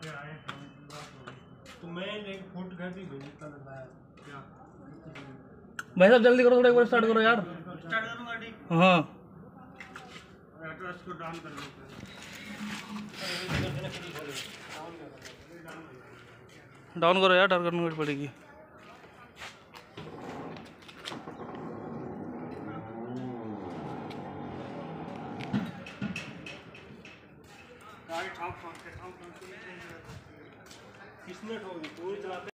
तो मैं एक फुट घर भी भेजता लगाया क्या भाई साहब जल्दी करो, थोड़ा एक बार स्टार्ट करो यार। स्टार्ट करूं गाड़ी? हाँ एड्रेस को डाउन कर लो। डाउन करो यार, डाउन करनी पड़ेगी। गाड़ी ठाम किसने ठोकी? पूरी चलाते